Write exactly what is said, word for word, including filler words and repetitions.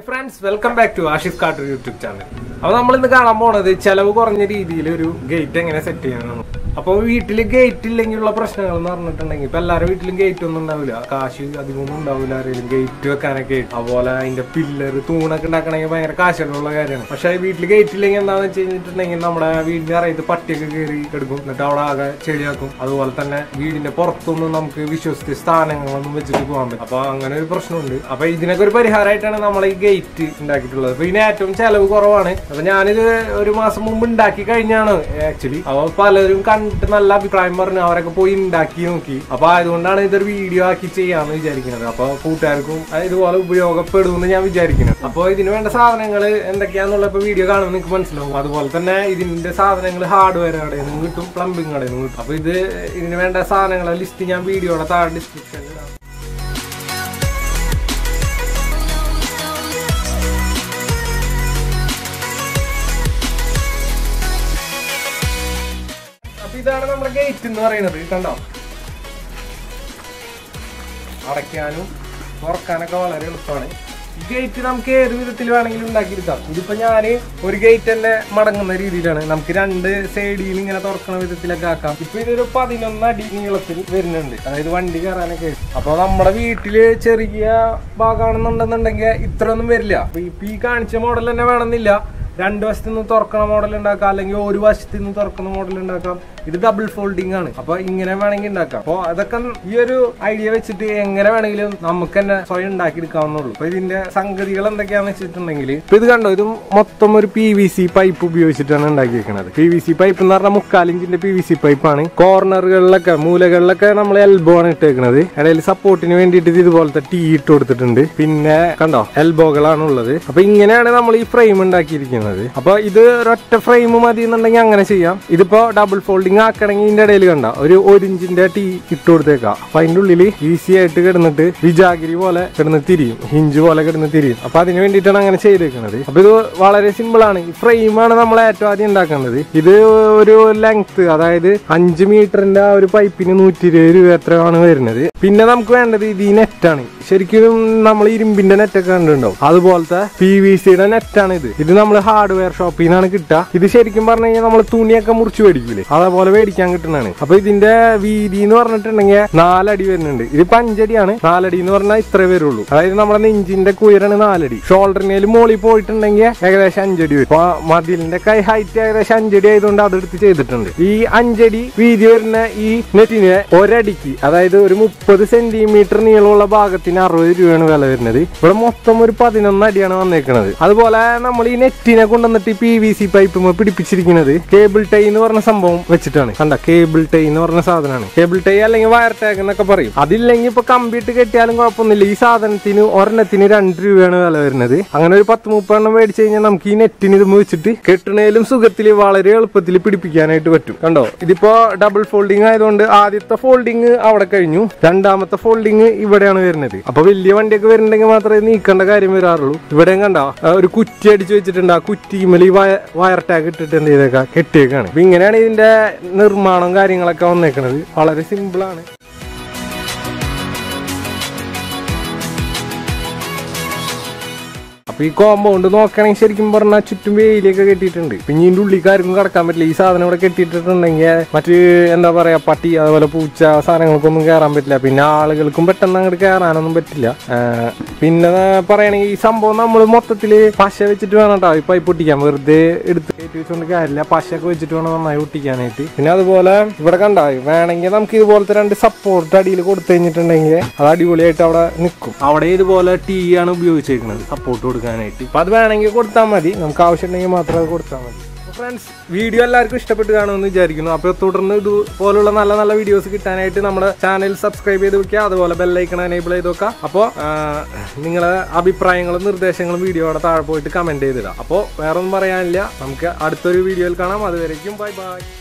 friends, welcome back to Ashif Carter YouTube channel. Now, we are going to see how we can gate set it. അപ്പോൾ വീട്ടിൽ gate ഇല്ലെങ്കിലുള്ള പ്രശ്നങ്ങൾ എന്ന് പറഞ്ഞിട്ടുണ്ടെങ്കിൽ ഇപ്പൊ എല്ലാവരും വീട്ടിലും ഗേറ്റ് ഒന്നും ഉണ്ടാവില്ല, കാശ് അധികമൊന്നും ഉണ്ടാവില്ല, ആരെങ്കിലും ഗേറ്റ് വെക്കാനൊക്കെ. അതുപോലെ അതിന്റെ പില്ലർ തൂണൊക്കെ ഉണ്ടാക്കണമെങ്കിൽ ഭയങ്കര കാശുള്ള കാര്യമാണ്. പക്ഷെ വീട്ടിൽ ഗേറ്റ് ഇല്ലെങ്കിൽ എന്താണെന്ന് വെച്ച് കഴിഞ്ഞിട്ടുണ്ടെങ്കിൽ നമ്മുടെ വീടിന്റെ അറിയത്ത് പട്ടിയൊക്കെ കയറി എടുക്കും, എന്നിട്ട് അവിടെ ആകെ ചെളിയാക്കും. അതുപോലെ തന്നെ വീടിന്റെ പുറത്തൊന്നും നമുക്ക് വിശ്വസിച്ച് സ്ഥാനങ്ങളൊന്നും വെച്ചിട്ട് പോകാൻ പറ്റും. അപ്പൊ അങ്ങനെ ഒരു പ്രശ്നമുണ്ട്. അപ്പൊ ഇതിനൊക്കെ ഒരു പരിഹാരമായിട്ടാണ് നമ്മൾ ഈ ഗേറ്റ് ഉണ്ടാക്കിയിട്ടുള്ളത്. അപ്പൊ ഇതിന് ഏറ്റവും ചെലവ് കുറവാണ്. അപ്പൊ ഞാനിത് ഒരു മാസം മുമ്പ് ഉണ്ടാക്കി കഴിഞ്ഞാണ് ആക്ച്വലി. അപ്പൊ പലരും നല്ല അഭിപ്രായം പറഞ്ഞു, അവരൊക്കെ പോയി ഉണ്ടാക്കി നോക്കി. അപ്പൊ അതുകൊണ്ടാണ് ഇതൊരു വീഡിയോ ആക്കി ചെയ്യാന്ന് വിചാരിക്കുന്നത്. അപ്പൊ കൂട്ടുകാർക്കും ഇതുപോലെ ഉപയോഗപ്പെടുമെന്ന് ഞാൻ വിചാരിക്കുന്നത്. അപ്പൊ ഇതിന് വേണ്ട സാധനങ്ങൾ എന്തൊക്കെയാന്നുള്ള ഇപ്പൊ വീഡിയോ കാണുമ്പോൾ നിങ്ങൾക്ക് മനസ്സിലാവും. അതുപോലെ തന്നെ ഇതിന്റെ സാധനങ്ങൾ ഹാർഡ്വെയർ കടയിൽ നിന്നും കിട്ടും, പ്ലംബിംഗ് കടയിൽ നിന്നും കിട്ടും. അപ്പൊ ഇത് ഇതിന് വേണ്ട സാധനങ്ങളെ ലിസ്റ്റ് ഞാൻ വീഡിയോയുടെ താഴെ ഡിസ്ക്രിപ്ഷനിൽ ഇടാം. ഇതാണ് നമ്മുടെ ഗേറ്റ് എന്ന് പറയുന്നത്. കണ്ടോ, അടയ്ക്കാനും തുറക്കാനൊക്കെ വളരെ എളുപ്പമാണ്. ഈ ഗേറ്റ് നമുക്ക് ഏത് വിധത്തിൽ വേണമെങ്കിലും ഉണ്ടാക്കിയെടുക്കാം. ഇതിപ്പോ ഞാന് ഒരു ഗേറ്റ് തന്നെ മടങ്ങുന്ന രീതിയിലാണ്. നമുക്ക് രണ്ട് സൈഡിൽ ഇങ്ങനെ തുറക്കുന്ന വിധത്തിലൊക്കെ ആക്കാം. ഇപ്പൊ ഇതൊരു പതിനൊന്ന് അടി നീളത്തിൽ വരുന്നുണ്ട്, അതായത് വണ്ടി കയറാനൊക്കെ. അപ്പൊ നമ്മുടെ വീട്ടില് ചെറിയ ഭാഗമാണെന്നുണ്ടെന്നുണ്ടെങ്കിൽ ഇത്രയൊന്നും വരില്ല. അപ്പൊ ഇപ്പൊ ഈ കാണിച്ച മോഡൽ തന്നെ വേണമെന്നില്ല. രണ്ടു വശത്തു നിന്ന് തുറക്കുന്ന മോഡൽ ഉണ്ടാക്കാം, അല്ലെങ്കിൽ ഒരു വശത്തു നിന്ന് തുറക്കുന്ന മോഡൽ ഉണ്ടാക്കാം. ഇത് ഡബിൾ ഫോൾഡിംഗ് ആണ്. അപ്പൊ ഇങ്ങനെ വേണമെങ്കിൽ ഉണ്ടാക്കാം. അപ്പൊ അതൊക്കെ ഈ ഒരു ഐഡിയ വെച്ചിട്ട് എങ്ങനെ വേണമെങ്കിലും നമുക്ക് തന്നെ സ്വയം ഉണ്ടാക്കി എടുക്കാവുന്നുള്ളൂ. അപ്പൊ ഇതിന്റെ സംഗതികൾ എന്തൊക്കെയാന്ന് വെച്ചിട്ടുണ്ടെങ്കിൽ ഇപ്പൊ ഇത് കണ്ടോ, ഇത് മൊത്തം ഒരു പി വി സി പൈപ്പ് ഉപയോഗിച്ചിട്ടാണ് ഉണ്ടാക്കിയിരിക്കുന്നത്. പി വി സി പൈപ്പ് എന്ന് പറഞ്ഞാൽ മുക്കാലിഞ്ചിന്റെ പി വി സി പൈപ്പാണ്. കോർണറുകളിലൊക്കെ മൂലകളിലൊക്കെ നമ്മൾ എൽബോ ആണ് ഇട്ടേക്കുന്നത്. ഇടയിൽ സപ്പോർട്ടിന് വേണ്ടിയിട്ട് ഇതുപോലത്തെ ടീ ഇട്ട് കൊടുത്തിട്ടുണ്ട്. പിന്നെ കണ്ടോ, എൽബോകളാണ് ഉള്ളത്. അപ്പൊ ഇങ്ങനെയാണ് നമ്മൾ ഈ ഫ്രെയിം ഉണ്ടാക്കിയിരിക്കുന്നത്. അപ്പൊ ഇത് ഒരൊറ്റ ഫ്രെയിം മതി എന്നുണ്ടെങ്കിൽ അങ്ങനെ ചെയ്യാം. ഇതിപ്പോ ഡബിൾ ഫോൾഡിംഗ് ആക്കണമെങ്കിൽ ഇതിന്റെ ഇടയിൽ കണ്ട ഒരു ഒരു ഇഞ്ചിന്റെ ടീ ഇട്ട് കൊടുത്തേക്കാം. അപ്പൊ അതിന്റെ ഉള്ളിൽ ഈസി ആയിട്ട് കിടന്നിട്ട് വിജാഗിരി പോലെ കിടന്ന് തിരിയും, ഹിഞ്ച് പോലെ കിടന്ന് തിരിയും. അപ്പൊ അതിന് വേണ്ടിയിട്ടാണ് അങ്ങനെ ചെയ്തേക്കുന്നത്. അപ്പൊ ഇത് വളരെ സിമ്പിൾ ആണ്. ഈ ഫ്രെയിമാണ് നമ്മൾ ഏറ്റവും ആദ്യം ഉണ്ടാക്കേണ്ടത്. ഇത് ഒരു ലെങ്ത്, അതായത് അഞ്ച് മീറ്ററിന്റെ ആ ഒരു പൈപ്പിന് നൂറ്റി ഇരുപത് രൂപ എത്രയാണ് വരുന്നത്. പിന്നെ നമുക്ക് വേണ്ടത് ഇത് ഈ നെറ്റാണ്. ശരിക്കും നമ്മൾ ഇരുമ്പിന്റെ നെറ്റൊക്കെ കണ്ടിട്ടുണ്ടാവും, അതുപോലത്തെ പി വി സിയുടെ നെറ്റാണ് ഇത്. ഇത് നമ്മൾ ഹാർഡ്വെയർ ഷോപ്പിൽ നിന്നാണ് കിട്ടുക. ഇത് ശരിക്കും പറഞ്ഞു കഴിഞ്ഞാൽ നമ്മൾ തുണിയൊക്കെ മുറിച്ച് മേടിക്കൂലേ, അതേപോലെ മേടിക്കാൻ കിട്ടുന്നതാണ്. അപ്പൊ ഇതിന്റെ വീതി എന്ന് പറഞ്ഞിട്ടുണ്ടെങ്കിൽ നാലടി വരുന്നുണ്ട്. ഇതിപ്പോ അഞ്ചടിയാണ്. നാലടി എന്ന് പറഞ്ഞാൽ ഇത്രേ വരുള്ളൂ. അതായത് നമ്മുടെ നെഞ്ചിന്റെ കുയരാണ് നാലടി. ഷോൾഡറിനേലും മോളിൽ പോയിട്ടുണ്ടെങ്കിൽ ഏകദേശം അഞ്ചടി വരും. അപ്പൊ മതിലിന്റെ കൈ ഹൈറ്റ് ഏകദേശം അഞ്ചടി ആയതുകൊണ്ട് അതെടുത്ത് ചെയ്തിട്ടുണ്ട്. ഈ അഞ്ചടി വീതി വരുന്ന ഈ നെറ്റിന് ഒരടിക്ക്, അതായത് ഒരു മുപ്പത് സെന്റിമീറ്റർ നീളമുള്ള ഭാഗത്തിന് അറുപത് രൂപയാണ് വില വരുന്നത്. ഇവിടെ മൊത്തം ഒരു പതിനൊന്ന് അടിയാണ് വന്നേക്കുന്നത്. അതുപോലെ നമ്മൾ ഈ നെറ്റിനെ കൊണ്ടുവന്നിട്ട് പി വി സി പൈപ്പ് പിടിപ്പിച്ചിരിക്കുന്നത് കേബിൾ ടൈ എന്ന് പറഞ്ഞ സംഭവം വെച്ചിട്ടാണ്. കണ്ട, കേബിൾ ടൈ എന്ന് പറഞ്ഞ സാധനമാണ്. കേബിൾ ടൈ അല്ലെങ്കിൽ വയർ ടാഗ് എന്നൊക്കെ പറയും. അതില്ലെങ്കിൽ ഇപ്പൊ കമ്പിട്ട് കെട്ടിയാലും കുഴപ്പമൊന്നുമില്ല. ഈ സാധനത്തിന് ഒരെണ്ണത്തിന് രണ്ട് രൂപയാണ് വില വരുന്നത്. അങ്ങനെ ഒരു പത്ത് മുപ്പെണ്ണം മേടിച്ചു കഴിഞ്ഞാൽ നമുക്ക് ഈ നെറ്റിന് ഇത് വെച്ചിട്ട് കെട്ടണേലും സുഖത്തിൽ വളരെ എളുപ്പത്തിൽ പിടിപ്പിക്കാനായിട്ട് പറ്റും. കണ്ടോ, ഇതിപ്പോ ഡബിൾ ഫോൾഡിംഗ് ആയതുകൊണ്ട് ആദ്യത്തെ ഫോൾഡിംഗ് അവിടെ കഴിഞ്ഞു, രണ്ടാമത്തെ ഫോൾഡിംഗ് ഇവിടെയാണ് വരുന്നത്. അപ്പൊ വലിയ വണ്ടിയൊക്കെ വരുന്നുണ്ടെങ്കിൽ മാത്രമേ നീക്കേണ്ട കാര്യം വരാറുള്ളൂ. ഇവിടെയും കണ്ടോ, ഒരു കുറ്റി അടിച്ചു വെച്ചിട്ടുണ്ട്. ആ കുറ്റിമേൽ ഈ വയർ ടാഗ് ഇട്ടിട്ട് എന്ത് ചെയ്തേക്കാം, കെട്ടിയേക്കാണ്. അപ്പൊ ഇങ്ങനെയാണ് ഇതിന്റെ നിർമ്മാണം കാര്യങ്ങളൊക്കെ വന്നേക്കുന്നത്. വളരെ സിമ്പിൾ ആണ്. അപ്പൊ ഈ കോമ്പൗണ്ട് നോക്കുകയാണെങ്കിൽ ശരിക്കും പറഞ്ഞാൽ ചുറ്റും വേലിയൊക്കെ കെട്ടിയിട്ടുണ്ട്. പിന്നെ ഇതിന്റെ ഉള്ളിക്കാർക്കും കടക്കാൻ പറ്റില്ല. ഈ സാധനം ഇവിടെ കെട്ടിയിട്ടുണ്ടെങ്കിൽ മറ്റ് എന്താ പറയാ, പട്ടി അതുപോലെ പൂച്ച സാധനങ്ങൾക്കൊന്നും കയറാൻ പറ്റില്ല. പിന്നെ ആളുകൾക്കും പെട്ടെന്ന് അങ്ങോട്ട് കയറാനൊന്നും പറ്റില്ല. പിന്നെ പറയുകയാണെങ്കിൽ ഈ സംഭവം നമ്മൾ മൊത്തത്തില് പശ വെച്ചിട്ട് വേണം കേട്ടോ ഈ പൈപ്പ് ഒട്ടിക്കാൻ. വെറുതെ എടുത്ത് കയറ്റി വെച്ചുകൊണ്ട് കാര്യമില്ല, പശയൊക്കെ വെച്ചിട്ട് വേണം നന്നായി ഒട്ടിക്കാനായിട്ട്. പിന്നെ അതുപോലെ ഇവിടെ കണ്ടായി വേണമെങ്കിൽ നമുക്ക് ഇതുപോലത്തെ രണ്ട് സപ്പോർട്ട് അടിയിൽ കൊടുത്തു കഴിഞ്ഞിട്ടുണ്ടെങ്കിൽ അത് അടിപൊളിയായിട്ട് അവിടെ നിൽക്കും. അവിടെ ഇതുപോലെ ടീ ആണ് ഉപയോഗിച്ചിരിക്കുന്നത് സപ്പോർട്ട് കൊടുക്കാൻ. അപ്പൊ അത് വേണമെങ്കിൽ കൊടുത്താൽ മതി, നമുക്ക് ആവശ്യമുണ്ടെങ്കിൽ മാത്രം അത് കൊടുത്താൽ മതി. ഫ്രണ്ട്സ്, വീഡിയോ എല്ലാവർക്കും ഇഷ്ടപ്പെട്ട് കാണുമെന്ന് വിചാരിക്കുന്നു. അപ്പോൾ തുടർന്ന് ഇതുപോലുള്ള നല്ല നല്ല വീഡിയോസ് കിട്ടാനായിട്ട് നമ്മുടെ ചാനൽ സബ്സ്ക്രൈബ് ചെയ്ത് വെക്കുക. അതുപോലെ ബെല്ലൈക്കൺ എനേബിൾ ചെയ്ത് വെക്കുക. അപ്പോൾ നിങ്ങളെ അഭിപ്രായങ്ങളും നിർദ്ദേശങ്ങളും വീഡിയോയുടെ താഴെ പോയിട്ട് കമന്റ് ചെയ്തിടാം. അപ്പോൾ വേറെ ഒന്നും പറയാനില്ല, നമുക്ക് അടുത്തൊരു വീഡിയോയിൽ കാണാം. അതുവരേക്കും ബൈ ബൈ.